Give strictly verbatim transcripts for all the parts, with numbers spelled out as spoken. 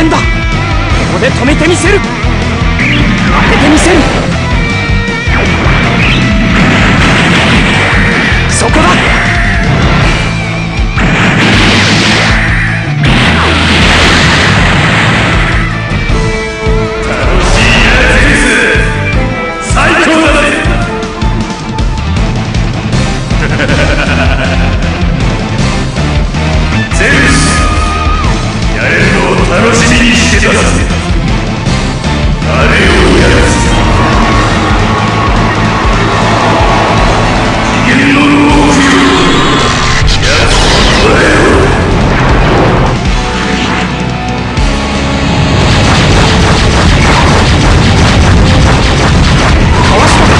戦だ。ここで止めてみせる。当ててみせる。そこだ。 楽しみにしてたぜ。あれをやるぜ。次元のローフよ。やつを捉えろ。かわしたか。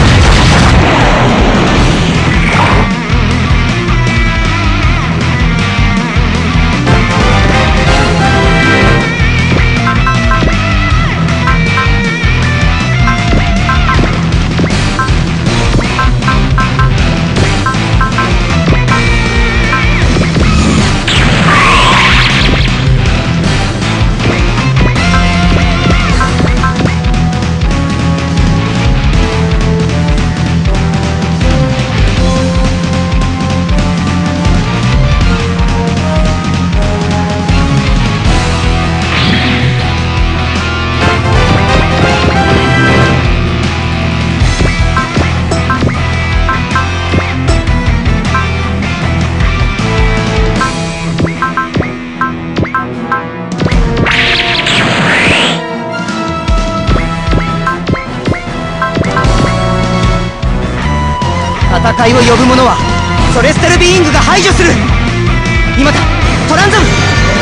戦いを呼ぶ者はソレステルビーイングが排除する。今だ、トランザム。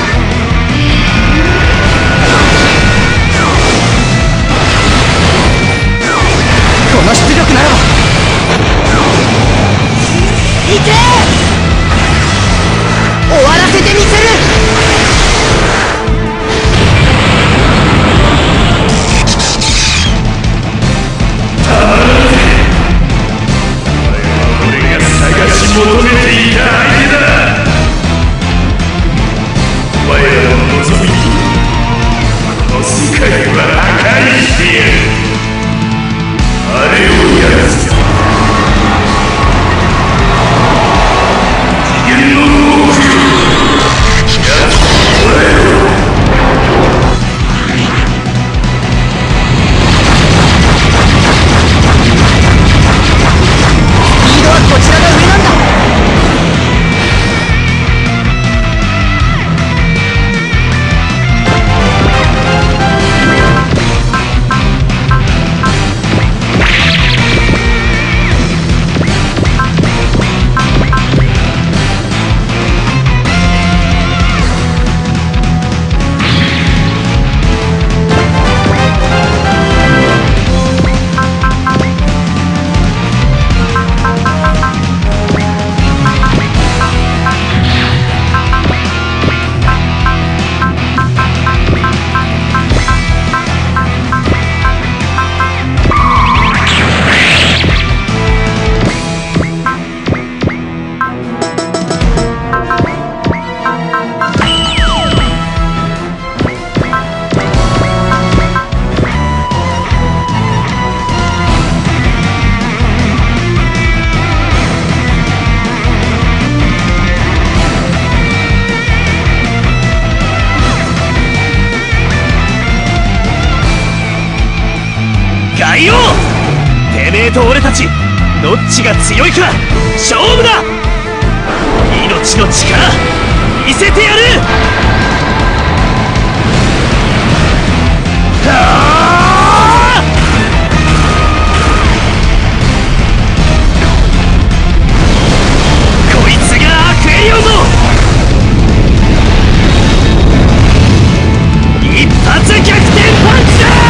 この出力ならばいけ。終わらせてみせる。求めていた相手だ。お前らの望みにこの世界は破壊してやる。あれをやらせ。次元のローフよ。やつを捉えろ。スピードはこちらが上なんだ。海王、てめえと俺たちどっちが強いか勝負だ。命の力見せてやる。はあ、こいつがアクエリオンの一発逆転パンチだ。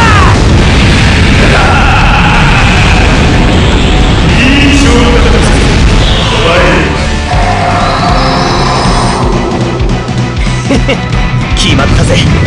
決まったぜ。